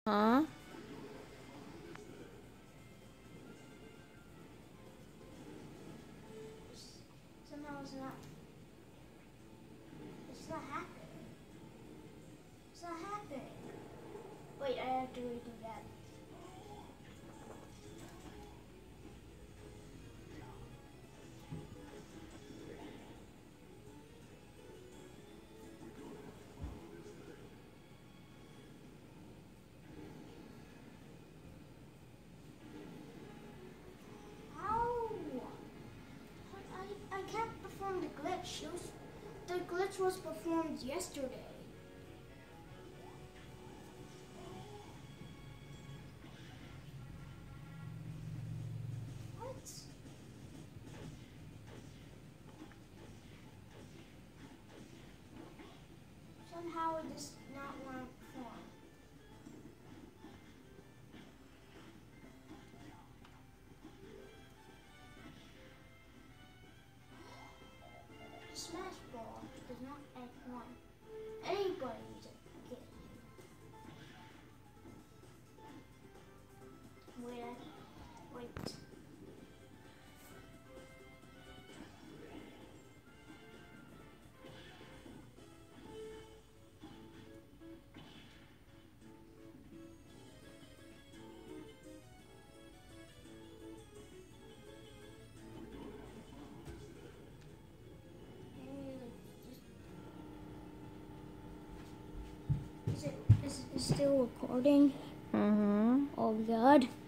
Huh? Somehow it's not happening. It's not happening. Wait, I have to redo that. How? I can't perform the glitch. The glitch was performed yesterday. What? Somehow it does not want to perform. Smash ball does not add one. Anybody can get it. Wait. Is it still recording? Mm-hmm. Oh God.